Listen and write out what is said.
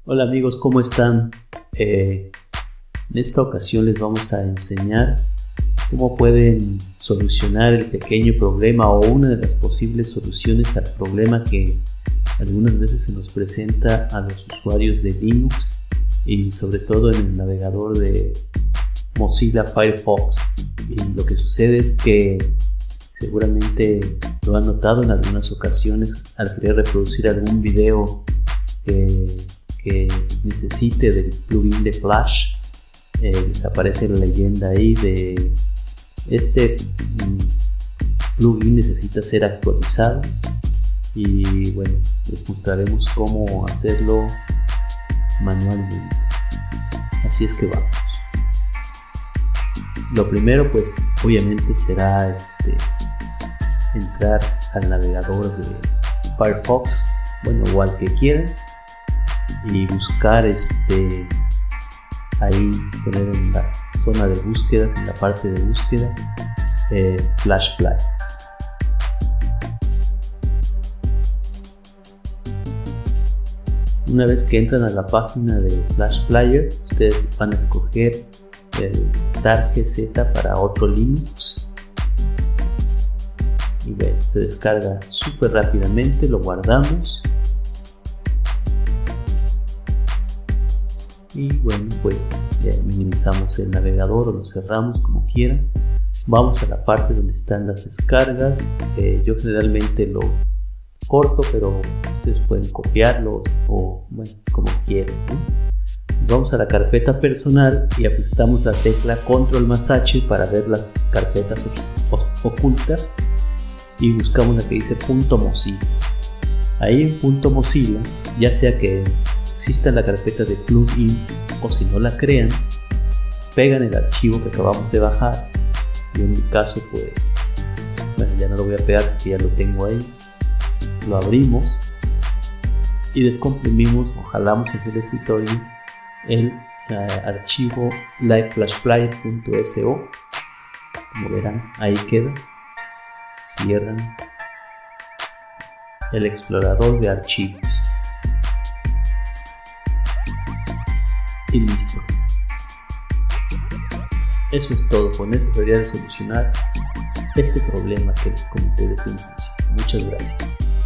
Hola amigos, ¿cómo están? En esta ocasión les vamos a enseñar cómo pueden solucionar el pequeño problema o una de las posibles soluciones al problema que algunas veces se nos presenta a los usuarios de Linux y sobre todo en el navegador de Mozilla Firefox. Y lo que sucede es que seguramente lo han notado en algunas ocasiones al querer reproducir algún video que necesite del plugin de Flash. Les aparece la leyenda ahí de este plugin necesita ser actualizado, y bueno, les mostraremos cómo hacerlo manualmente. Así es que vamos. Lo primero, pues obviamente será entrar al navegador de Firefox, bueno, o al que quieran, y buscar ahí poner en la zona de búsquedas, en la parte de búsquedas, Flash Player. Una vez que entran a la página de Flash Player, ustedes van a escoger el targz para otro Linux y bueno, se descarga súper rápidamente, lo guardamos y bueno, pues minimizamos el navegador o lo cerramos como quieran. Vamos a la parte donde están las descargas. Yo generalmente lo corto, pero ustedes pueden copiarlo o bueno, como quieran, ¿no? Vamos a la carpeta personal y apretamos la tecla Control+H para ver las carpetas ocultas y buscamos la que dice .mozilla. Ahí en .mozilla, ya sea que exista en la carpeta de plugins o si no la crean, pegan el archivo que acabamos de bajar. Yo en mi caso pues bueno, ya no lo voy a pegar porque ya lo tengo ahí. Lo abrimos y descomprimimos o jalamos en el escritorio el archivo liveflashplayer.so. como verán, ahí queda. Cierran el explorador de archivos y listo. Eso es todo. Con eso debería de solucionar este problema que les comenté desde un inicio. Muchas gracias.